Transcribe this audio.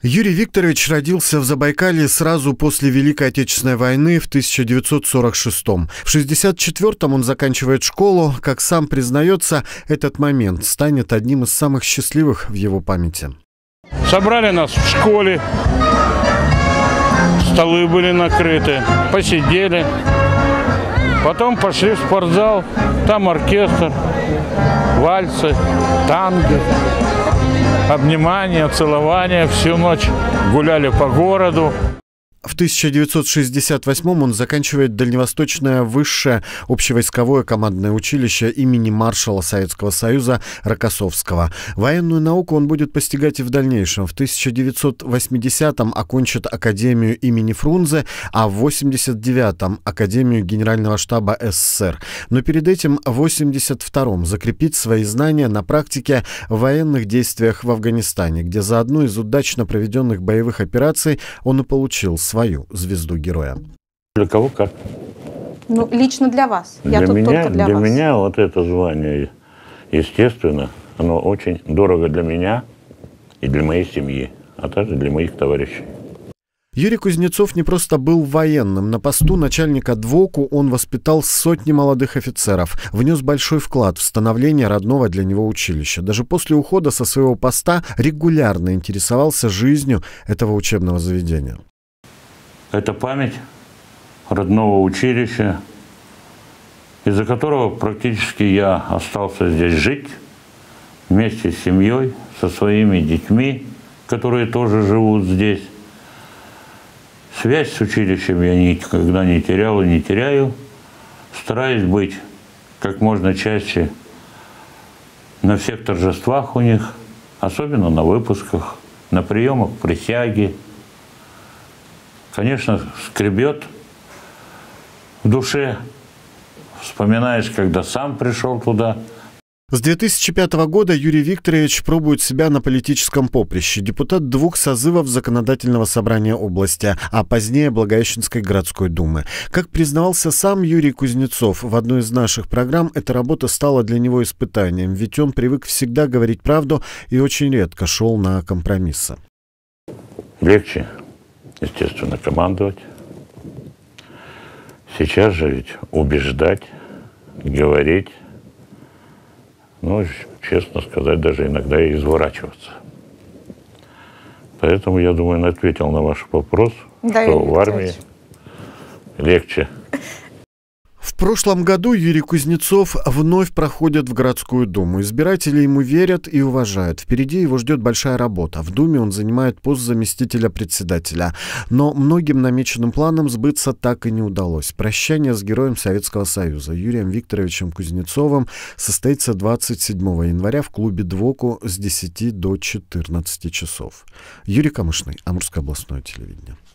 Юрий Викторович родился в Забайкалье сразу после Великой Отечественной войны в 1946-м. В 1964-м он заканчивает школу. Как сам признается, этот момент станет одним из самых счастливых в его памяти. Собрали нас в школе, столы были накрыты, посидели. Потом пошли в спортзал, там оркестр, вальсы, танго. Обнимания, целования, всю ночь гуляли по городу. В 1968-м он заканчивает Дальневосточное высшее общевойсковое командное училище имени маршала Советского Союза Рокоссовского. Военную науку он будет постигать и в дальнейшем. В 1980-м окончит Академию имени Фрунзе, а в 1989-м Академию Генерального штаба СССР. Но перед этим в 1982-м закрепит свои знания на практике в военных действиях в Афганистане, где за одну из удачно проведенных боевых операций он и получил свою звезду героя. Для кого как? Ну, лично для вас. Для меня вот это звание, естественно, оно очень дорого для меня и для моей семьи, а также для моих товарищей. Юрий Кузнецов не просто был военным. На посту начальника ДВОКу он воспитал сотни молодых офицеров, внес большой вклад в становление родного для него училища. Даже после ухода со своего поста регулярно интересовался жизнью этого учебного заведения. Это память родного училища, из-за которого практически я остался здесь жить вместе с семьей, со своими детьми, которые тоже живут здесь. Связь с училищем я никогда не терял и не теряю. Стараюсь быть как можно чаще на всех торжествах у них, особенно на выпусках, на приемах присяги. Конечно, скребет в душе, вспоминаешь, когда сам пришел туда. С 2005 года Юрий Викторович пробует себя на политическом поприще. Депутат 2 созывов Законодательного собрания области, а позднее Благовещенской городской думы. Как признавался сам Юрий Кузнецов в одной из наших программ, эта работа стала для него испытанием, ведь он привык всегда говорить правду и очень редко шел на компромиссы. Легче, естественно, командовать. Сейчас же ведь убеждать, говорить, ну, честно сказать, даже иногда и изворачиваться. Поэтому, я думаю, он ответил на ваш вопрос, да, что в армии легче. В прошлом году Юрий Кузнецов вновь проходит в городскую думу. Избиратели ему верят и уважают. Впереди его ждет большая работа. В думе он занимает пост заместителя председателя. Но многим намеченным планам сбыться так и не удалось. Прощание с героем Советского Союза Юрием Викторовичем Кузнецовым состоится 27 января в клубе ДВОКу с 10 до 14 часов. Юрий Камышный, Амурское областное телевидение.